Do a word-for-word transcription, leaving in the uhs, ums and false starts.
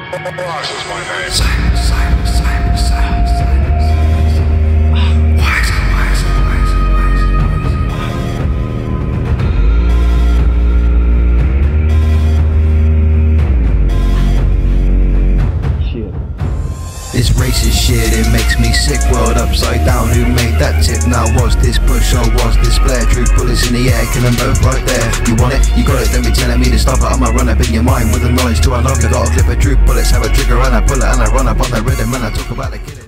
Ross is my name. Silence, silence, silence, silence, silence. Why is it, why is it, why is it, why is it? Shit. This racist shit, it makes me sick. World upside down, who made that tip? Now was this push or was this flare? True bullets in the air, kill them both right there. You want it? You got it, don't be telling me to stop it. I'ma run up in your mind with the knowledge to unlock it. Got a clip of truth bullets, have a trigger and I pull it and I run up on the rhythm and I talk about the killer.